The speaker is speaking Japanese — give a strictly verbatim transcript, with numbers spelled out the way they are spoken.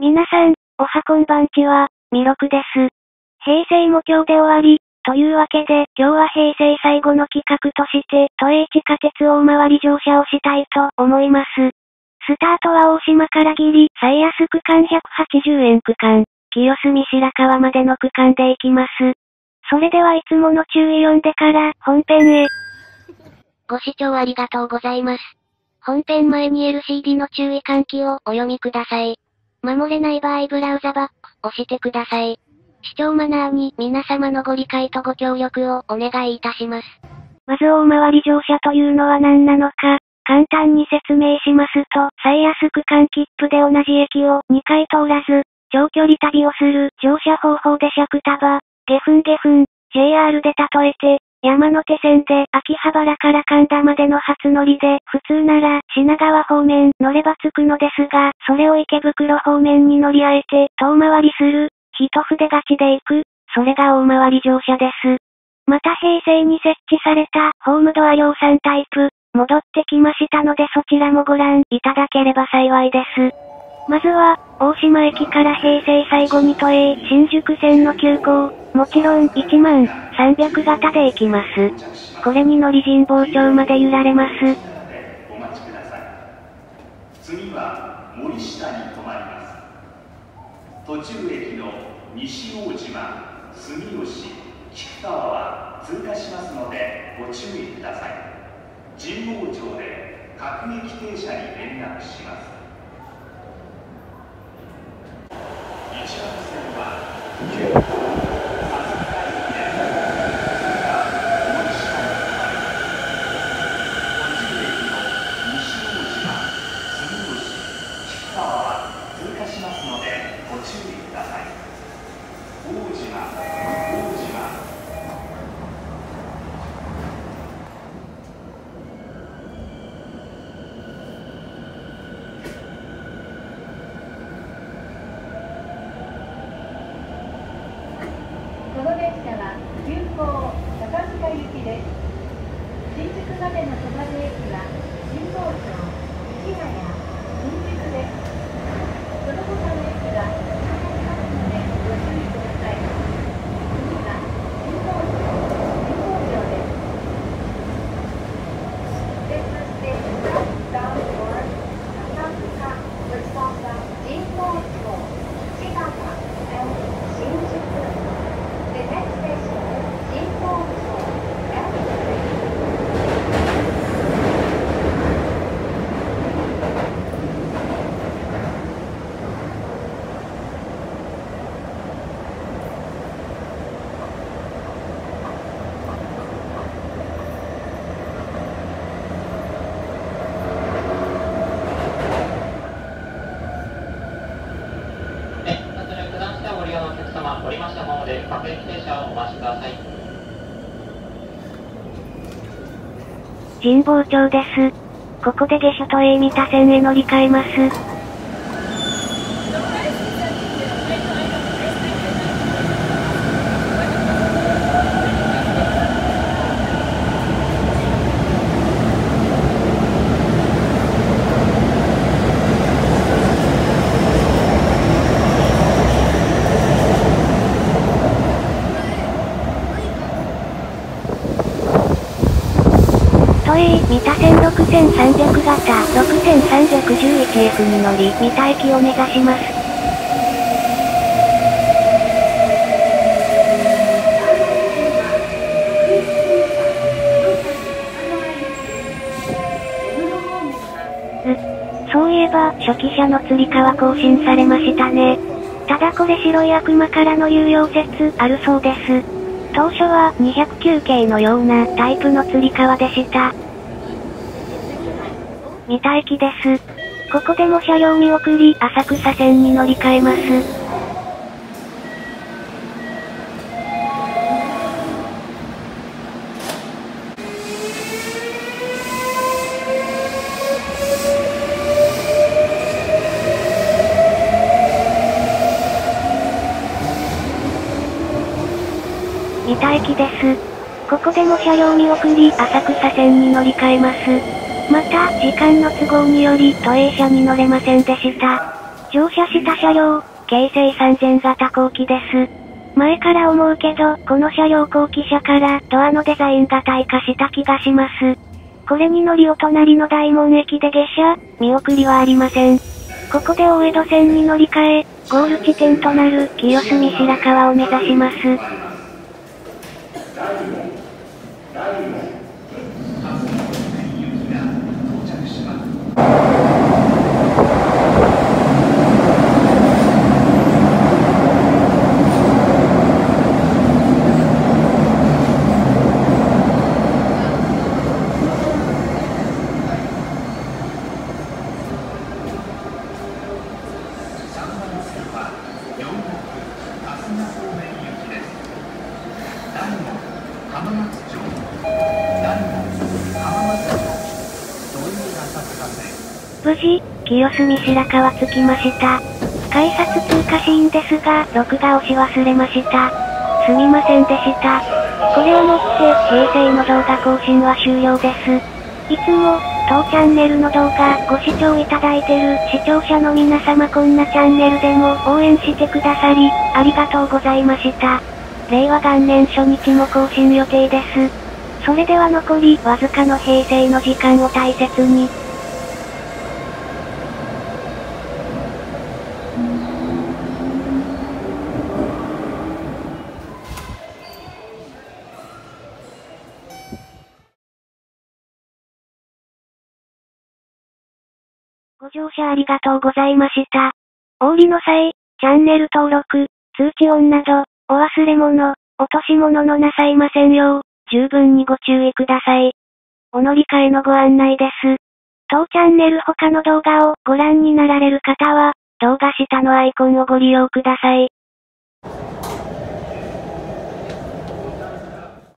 皆さん、おはこんばんちは、みろくです。平成も今日で終わり、というわけで、今日は平成最後の企画として、都営地下鉄大回り乗車をしたいと思います。スタートは大島からギリ、最安区間ひゃくはちじゅうえん区間、清澄白河までの区間で行きます。それではいつもの注意読んでから、本編へ。ご視聴ありがとうございます。本編前に エルシーディー の注意喚起をお読みください。守れない場合ブラウザバック、押してください。視聴マナーに皆様のご理解とご協力をお願いいたします。まず大回り乗車というのは何なのか、簡単に説明しますと、最安区間切符で同じ駅をにかい通らず、長距離旅をする乗車方法で尺束、ゲフンゲフン、ジェイアール で例えて、山手線で秋葉原から神田までの初乗りで、普通なら品川方面乗れば着くのですが、それを池袋方面に乗り換えて遠回りする、一筆勝ちで行く、それが大回り乗車です。また平成に設置されたホームドア量産タイプ、戻ってきましたのでそちらもご覧いただければ幸いです。まずは、大島駅から平成最後に都営新宿線の急行、もちろんいちまんさんびゃく型で行きます。これに乗り神保町まで揺られます。 お待ちください。次は森下に停まります。途中駅の西大島、住吉、菊川は通過しますのでご注意ください。神保町で各駅停車に連絡します。いちばん線は急行この電車は急行高塚行きです。新宿までの止まる駅は神保町、市ヶ谷、新宿です。その他の駅は停まりますのでご注意ください。次は神保町、神保町です。This station is bound for 高塚 which stops at 神保町、市ヶ谷 and 新宿。The next station is Jinpo L three. 降りましたホームで各駅停車をお待ちください。 神保町です。ここで下車都営三田線へ乗り換えます。都営三田線ろくせんさんびゃく型 ろくせんさんびゃくじゅういちエフ に乗り三田駅を目指します。う、そういえば初期車のつり革更新されましたね。ただこれ白い悪魔からの有用説あるそうです。当初はにひゃくきゅう系のようなタイプのつり革でした。三田駅です。ここでも車両見送り浅草線に乗り換えます。三田駅です。ここでも車両見送り浅草線に乗り換えます。また、時間の都合により都営車に乗れませんでした。 乗車した車両、京成さんぜん型後期です。前から思うけど、この車両後期車からドアのデザインが退化した気がします。これに乗りお隣の大門駅で下車、見送りはありません。ここで大江戸線に乗り換え、ゴール地点となる清澄白河を目指します。無事、清澄白河着きました。改札通過シーンですが、録画押し忘れました。すみませんでした。これをもって、平成の動画更新は終了です。いつも、当チャンネルの動画ご視聴いただいてる視聴者の皆様こんなチャンネルでも応援してくださり、ありがとうございました。令和元年初日も更新予定です。それでは残りわずかの平成の時間を大切に。ご乗車ありがとうございました。お降りの際、チャンネル登録、通知オンなど、お忘れ物、落とし物のなさいませんよう、十分にご注意ください。お乗り換えのご案内です。当チャンネル他の動画をご覧になられる方は、動画下のアイコンをご利用ください。